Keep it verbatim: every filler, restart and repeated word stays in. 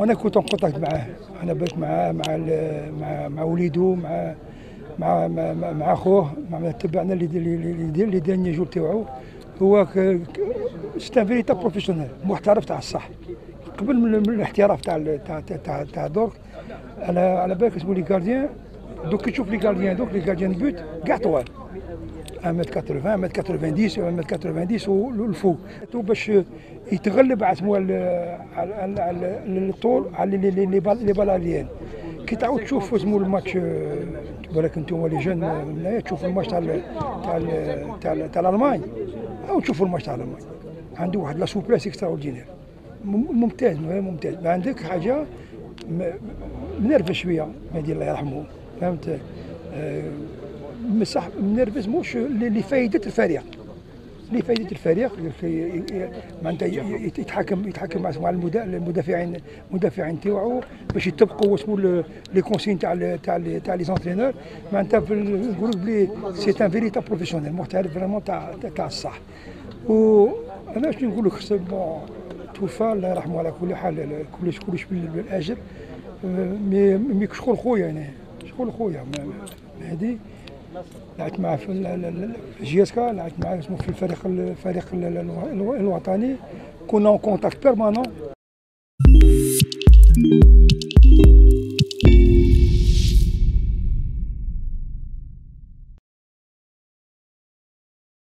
وانا كنت ان كونتاكت معاه، انا بات معاه مع مع مع وليدو، مع مع مع, مع خوه، مع تبعنا اللي اللي اللي داني جور تاعو. هو سيت فيريتاب بروفيسيونيل، محترف تاع الصح قبل من الاحتراف تاع تاع تاع تاع درك. على على بالك اسمو لي غارديان، دوك كي تشوف لي غارديان دوك لي غارديان بوت كاع طوال واحد متر ثمانين، واحد متر ثمانين، واحد متر ثمانين والفوق، باش يتغلب على اسمو على الطول، على لي بالاريين. كي تعاود تشوف اسمو الماتش، بالك انتم لي جون هنايا تشوف الماتش تاع تاع تاع تاع الالمان، او تشوفوا الماتش تاع الالمان، عنده واحد لا سوبلاس اكسترا اوردينير، ممتاز ممتاز. ما عندك حاجه منرفز شويه مهدي الله يرحمه، فهمت؟ أه بصح منرفز مش لفائده الفريق، لفائده الفريق معناتها يتحكم يتحكم مع المدافعين المدافعين تاعو باش يطبقوا اسمو لي كونسين تاع تاع تاع لي زونترينور. معناتها نقولوا بلي سي ان فيريتاب بروفيسيونيل، محترف فريمون تاع تاع الصح. وانا شنو نقول لك، توفى الله يرحمه على كل حال، كلش كلش بالاجر. مي مي شكون خويا انا، شكون خويا هادي لعبت معاه في جياسكا، لعبت معاه اسمه في الفريق الفريق الوطني، كنا اون كونتاكت بيرمانون.